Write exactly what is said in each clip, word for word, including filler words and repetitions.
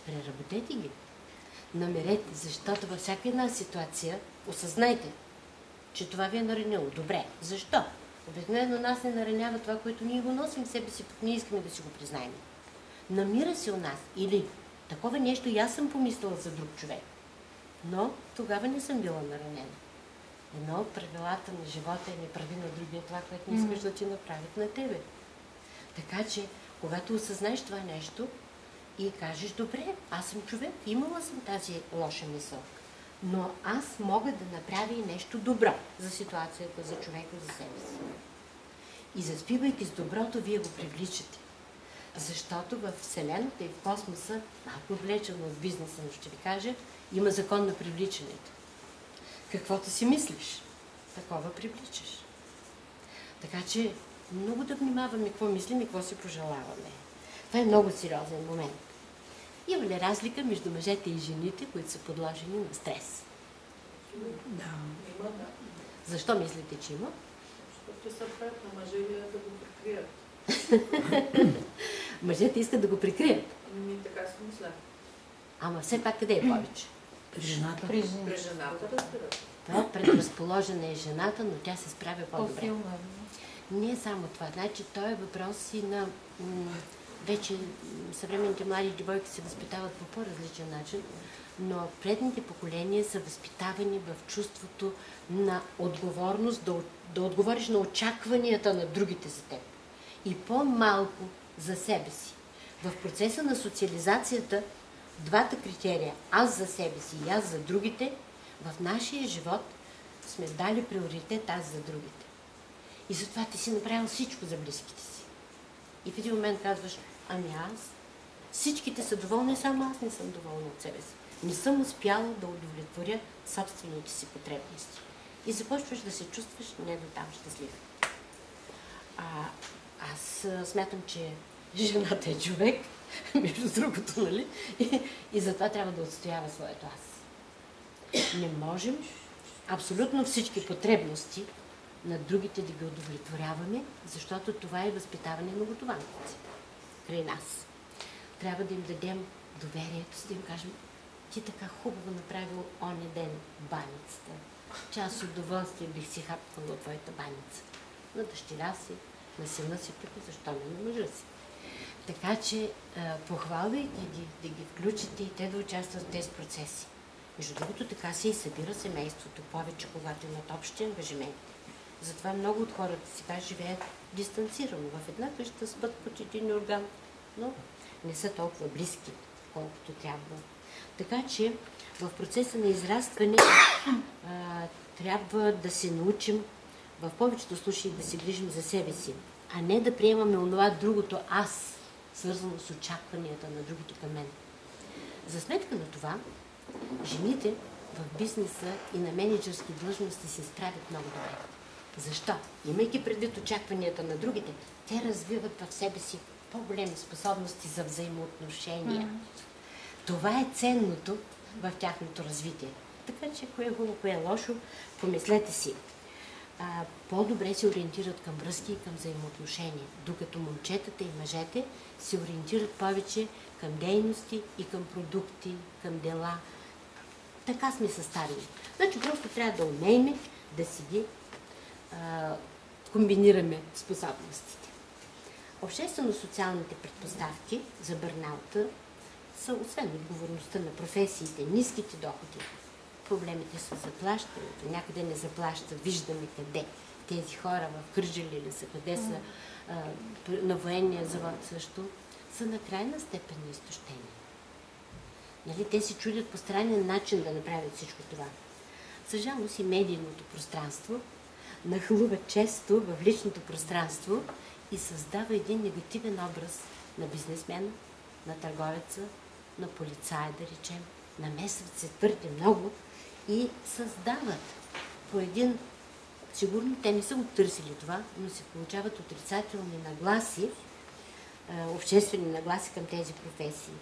преработете ги. Намерете, защото във всяка една ситуация осъзнайте, че това ви е наранило. Добре, защо? Обикновено нас не наранява това, което ние го носим в себе си, пък ние искаме да си го признаем. Намира се у нас. Или такова нещо и аз съм помислила за друг човек. Но тогава не съм била наранена. Едно от правилата на живота е не прави на другия това, което не искаш да ти направят на тебе. Така че, когато осъзнаеш това нещо и кажеш, добре, аз съм човек, имала съм тази лоша мисъл, но аз мога да направя и нещо добро за ситуацията, за човека, за себе си. И заспивайки с доброто, вие го привличате. Защото в Вселената и в космоса, малко влечено от бизнеса, но ще ви кажа, има закон на привличането. Каквото си мислиш, такова привличаш. Така че много да внимаваме какво мислим и какво си пожелаваме. Това е много сериозен момент. Има ли разлика между мъжете и жените, които са подложени на стрес? Да. Има, да. Защо мислите, че има? Защото се правят на мъже и да го прикрият. Мъжете искат да го прикрият. Ми така си мисля. Ама все пак къде е повече? При жената. При жената, разбира се. Да, предразположена е жената, но тя се справя по-добре. По-силна. Не е само това. Значи, той е въпрос и на... Вече съвременните млади девойки се възпитават по по-различен начин, но предните поколения са възпитавани в чувството на отговорност, да, да отговориш на очакванията на другите за теб. И по-малко за себе си. В процеса на социализацията двата критерия, аз за себе си и аз за другите, в нашия живот сме дали приоритет аз за другите. И затова ти си направил всичко за близките си. И в един момент казваш, ами аз, всичките са доволни, само аз не съм доволна от себе си. Не съм успяла да удовлетворя собствените си потребности. И започваш да се чувстваш не до там щастлив. А, аз смятам, че жената е човек, между другото, нали? И, и затова трябва да отстоява своето аз. Не можем абсолютно всички потребности на другите да ги удовлетворяваме, защото това е възпитаване на готованици край нас. Трябва да им дадем доверието си, да им кажем, ти така хубаво направил оня ден баницата, че аз с удоволствие бих си хапвала твоята баница. На дъщеря си, на сина си, пък защо не на мъжа си. Така че, похвалвайки ги, да ги включите и те да участват в тези процеси. Между другото, така се и събира семейството повече, когато имат общи ангажименти. Затова много от хората сега живеят дистанцирано. В една къща спът под един орган, но не са толкова близки, колкото трябва. Така че в процеса на израстване а, трябва да се научим в повечето случаи да се грижим за себе си, а не да приемаме онова другото аз, свързано с очакванията на другите към мен. За сметка на това, жените в бизнеса и на мениджърски длъжности се справят много добре. Защо? Имайки предвид очакванията на другите, те развиват в себе си по-големи способности за взаимоотношения. Mm. Това е ценното в тяхното развитие. Така че, кое е хубаво, кое е лошо, помислете си. А, по-добре се ориентират към връзки и към взаимоотношения, докато момчетата и мъжете се ориентират повече към дейности и към продукти, към дела. Така сме съставени. Значи просто трябва да умеем да си ги а, комбинираме способностите. Обществено-социалните предпоставки за бърнаута са, освен отговорността на професиите, ниските доходи, проблемите с заплащането, някъде не заплащат, виждаме къде. Тези хора в Кърджали ли са, къде са, а, на военния завод също, са на крайна степен на изтощение. Нали? Те се чудят по странен начин да направят всичко това. За жалост и медийното пространство нахлува често в личното пространство и създава един негативен образ на бизнесмена, на търговеца, на полицая, да речем. Намесват се твърде много и създават по един... Сигурно те не са го търсили това, но се получават отрицателни нагласи, обществени нагласи към тези професии.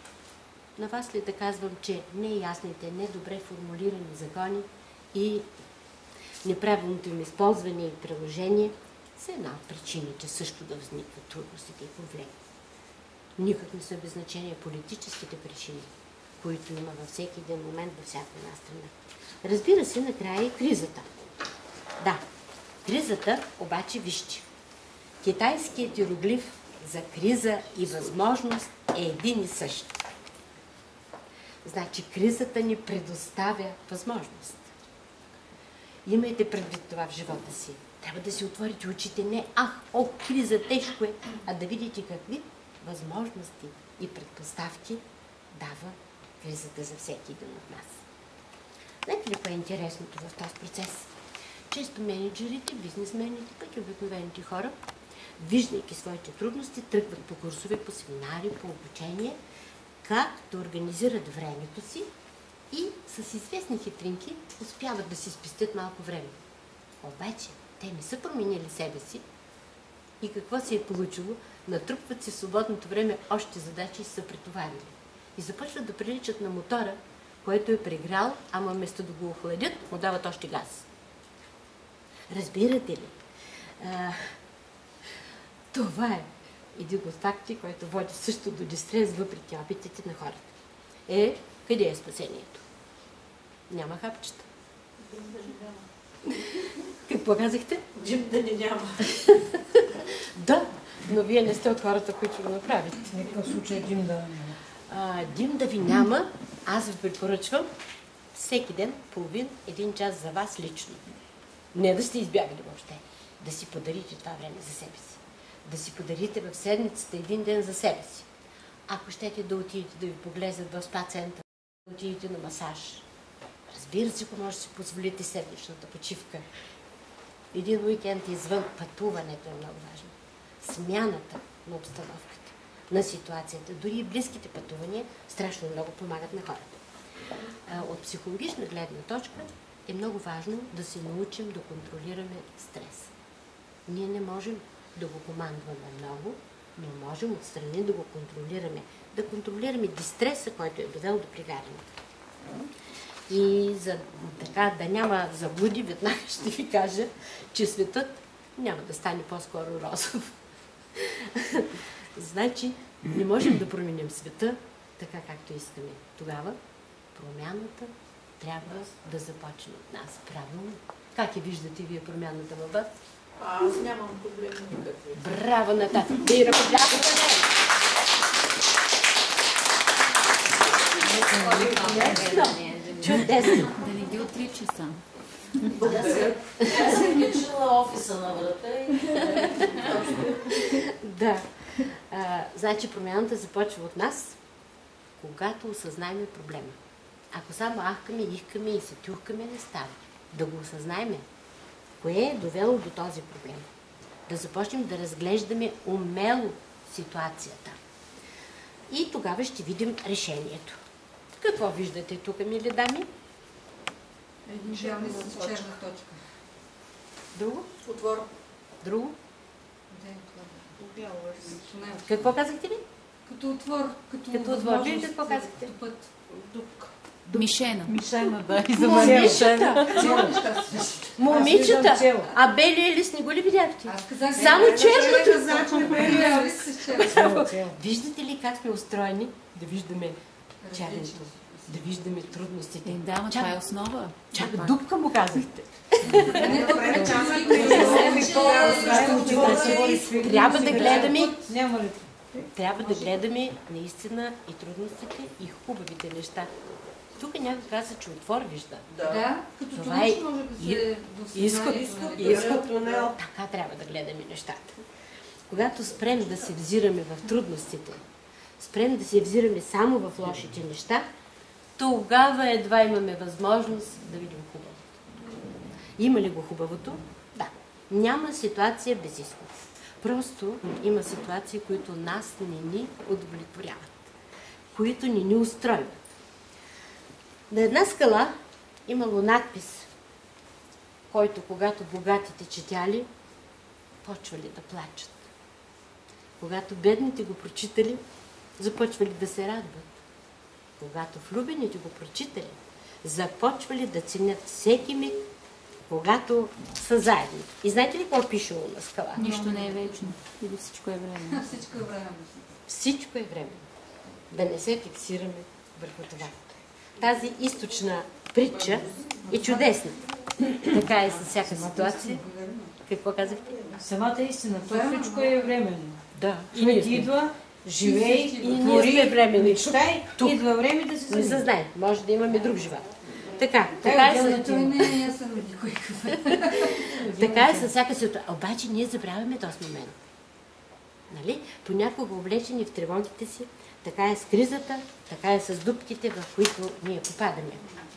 На вас ли да казвам, че неясните, недобре формулирани закони и неправилното им използване и приложение са една от причините също да възникват трудностите и проблеми. Никак не са без значение политическите причини, които има във всеки един момент, във всяка една страна. Разбира се, накрая и кризата. Да, кризата, обаче вижте. Китайският иероглиф за криза и възможност е един и същ. Значи, кризата ни предоставя възможност. Имайте предвид това в живота си. Трябва да си отворите очите не ах, о, криза, тежко е, а да видите какви възможности и предпоставки дава кризата за всеки един от нас. Знаете ли кое е интересното в този процес? Често менеджерите, бизнесмените, пък и обикновените хора, виждайки своите трудности, тръгват по курсове, по семинари, по обучение, как да организират времето си и с известни хитринки успяват да си спестят малко време. Обаче, те не са променили себе си и какво се е получило? Натрупват си в свободното време още задачи и са претоварили. И започват да приличат на мотора, който е прегрял, ама вместо да го охладят, му дават още газ. Разбирате ли? А, това е един от факти, който води също до дистрес, въпреки опитите на хората. Е, къде е спасението? Няма хапчета. Какво казахте? Джим да ни няма. Да, но вие не сте от хората, които го направите. В никакъв случай дим да няма. А, дим да ви няма, аз ви препоръчвам всеки ден половин, един час за вас лично. Не да сте избягали въобще. Да си подарите това време за себе си. Да си подарите в седмицата един ден за себе си. Ако щете да отидете да ви поглезят в спа център, да отидете на масаж. Разбира се, ако може да си позволите седмичната почивка. Един уикенд извън пътуването е много важно. Смяната на обстановката, на ситуацията, дори и близките пътувания страшно много помагат на хората. От психологична гледна точка е много важно да се научим да контролираме стрес. Ние не можем да го командваме много, но можем отстрани да го контролираме. Да контролираме дистреса, който е довел до пригарянето. И за така да няма заблуди, веднага ще ви кажа, че светът няма да стане по-скоро розов. Значи, не можем да променим света така, както искаме. Тогава промяната трябва да започне от нас. Правилно? Как я виждате вие промяната във вас? Аз нямам проблеми никакви. Браво, Наташа! Да и ръкопляскате! Чудесно! Да не ги отрича сам. Аз съм ги чула офиса на врата и... Да. А, значи промяната започва от нас, когато осъзнаем проблема. Ако само ахкаме, ихкаме и се тюхкаме, не става. Да го осъзнаем. Кое е довело до този проблем? Да започнем да разглеждаме умело ситуацията. И тогава ще видим решението. Какво виждате тук, мили дами? Един бял с черна точка. Друго? Отвор. Друго? Да, отвор. Бяло е. Тунел. Какво казахте ли? Като отвор, като Като отвор. възможност Вие какво за казахте? път. Дупка. Мишена. Мишена, да. И за мен момичета! Цяло неща се срещат. Момичета! А белия лист не го ли видяхте? Аз казах, Само черното! значи белия лист с черно. Виждате ли как сме устроени? Да виждаме черното, да виждаме трудностите. Е, да, но това е основа. Чака, дупка му казахте. Не, добре, Трябва да гледаме, Няма ли? трябва да гледаме наистина и трудностите, и хубавите неща. Тук някой каза, че отвор вижда. Да, като Това това е може да и- се изход. досъзнае. Изход. Така трябва да гледаме нещата. Когато спрем да се взираме в трудностите, спрем да се взираме само в лошите неща, тогава едва имаме възможност да видим хубавото. Има ли го хубавото? Да. Няма ситуация без изход. Просто има ситуации, които нас не ни удовлетворяват, които не ни устройват. На една скала имало надпис, който когато богатите четяли, почвали да плачат. Когато бедните го прочитали, започвали да се радват. Когато влюбените го прочитали, започвали да ценят всеки миг, когато са заедно. И знаете ли какво пишело на скала? Нищо не е вечно. Или всичко е време. Всичко е време. Всичко е временно. Да не се фиксираме върху това. Тази източна притча е чудесна. Така е със всяка ситуация. Какво казахте? Самата истина. Това всичко е временно. Да. Човек идва, живей, И ние сме временни. мечтай, идва време да се Не замисли. се знае. Може да имаме друг живот. Така, Тя така е е, отделна с... Той не е ясен никой. така е със всяка ситуация. Обаче ние забравяме този момент. Нали? Понякога облечени в тревогите си, така е с кризата, така е с дупките, в които ние попадаме.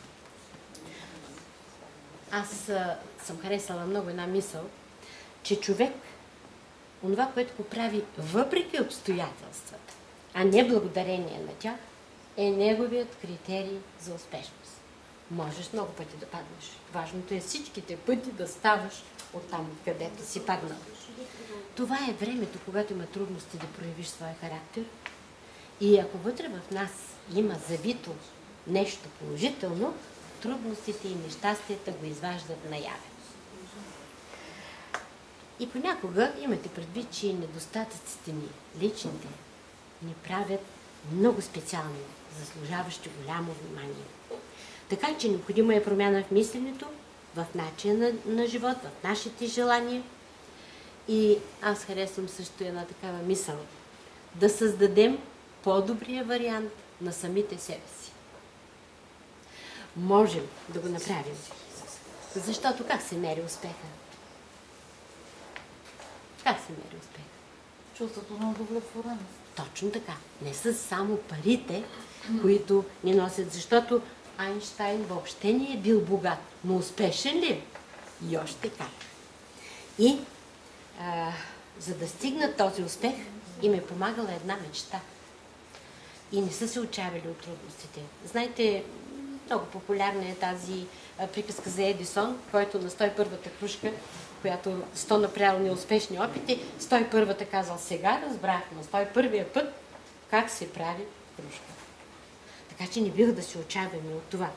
Аз а, съм харесала много една мисъл, че човек, онова, което го прави въпреки обстоятелствата, а не благодарение на тях, е неговият критерий за успешност. Можеш много пъти да паднеш. Важното е всичките пъти да ставаш от там, където си паднал. Това е времето, когато има трудности да проявиш своя характер. И ако вътре в нас има завито нещо положително, трудностите и нещастията го изваждат наяве. И понякога имате предвид, че недостатъците ни, личните, ни правят много специални, заслужаващи голямо внимание. Така че необходима е промяна в мисленето, в начина на, на живот, в нашите желания. И аз харесвам също една такава мисъл. Да създадем по-добрия вариант на самите себе си. Можем да го направим. Защото как се мери успеха? Как се мери успеха? Чувството на удовлетвореност. Точно така. Не са само парите, които ни носят, защото Айнщайн въобще не е бил богат, но успешен ли е? И още как. И а, за да стигнат този успех, им е помагала една мечта. И не са се отчаяли от трудностите. Знаете, много популярна е тази а, приказка за Едисон, който на сто и първата кружка, която сто направил неуспешни опити, сто и първата казал: сега разбрах на сто и първия път как се прави кружка. Така че не бива да се отчаяваме от това.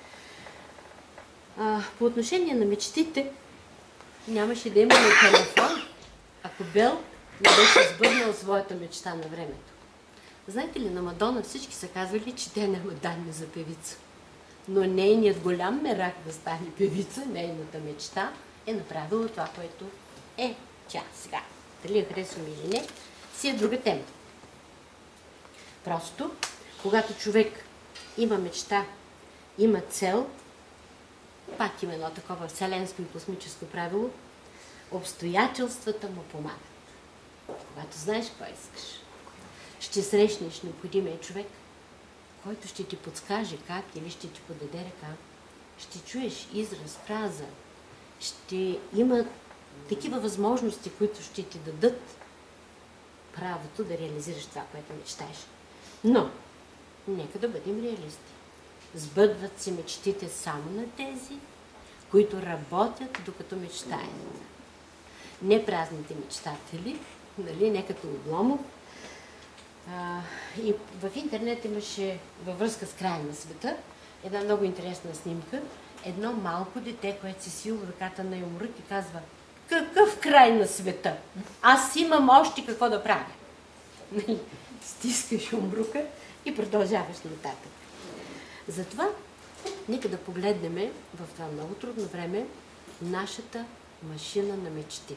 А, по отношение на мечтите, нямаше да имаме телефон, ако Бел не беше сбъднал своята мечта на времето. Знаете ли, на Мадона всички са казвали, че тя няма данни за певица. Но нейният голям мерак да стане певица, нейната мечта, е направила това, което е тя сега. Дали я харесваме или не, си е друга тема. Просто, когато човек има мечта, има цел, пак има едно такова вселенско и космическо правило, обстоятелствата му помагат. Когато знаеш какво искаш, ще срещнеш необходимия човек, който ще ти подскаже как или ще ти подаде ръка, ще чуеш израз, фраза, ще има такива възможности, които ще ти дадат правото да реализираш това, което мечтаеш. Но, нека да бъдем реалисти. Сбъдват се мечтите само на тези, които работят докато мечтаят. Не празните мечтатели, нали, не като Обломов. А, и в интернет имаше във връзка с края на света една много интересна снимка. Едно малко дете, което се силва ръката на юмрук и казва: какъв край на света? Аз имам още какво да правя. Стискаш умрука и продължаваш нататък. Затова, нека да погледнем в това много трудно време нашата машина на мечти.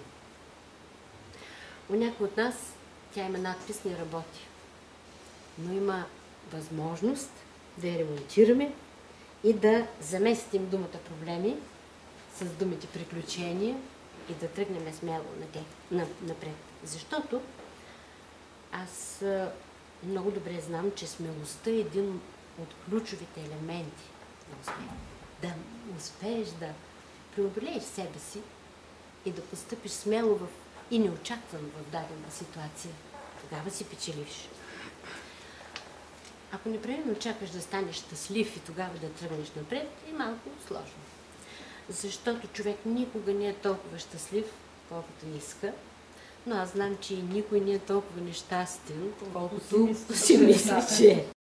У някой от нас тя има надпис "не работи", но има възможност да я ремонтираме и да заместим думата "проблеми" с думите "приключения" и да тръгнем смело напред. Защото аз много добре знам, че смелостта е един от ключовите елементи на успех. Да успееш да преодолееш себе си и да постъпиш смело в и неочаквано в дадена ситуация. Тогава си печеливш. Ако непременно чакаш да станеш щастлив и тогава да тръгнеш напред, е малко сложно. Защото човек никога не е толкова щастлив, колкото иска, но аз знам, че и никой не е толкова нещастен, колкото си мисли, че е.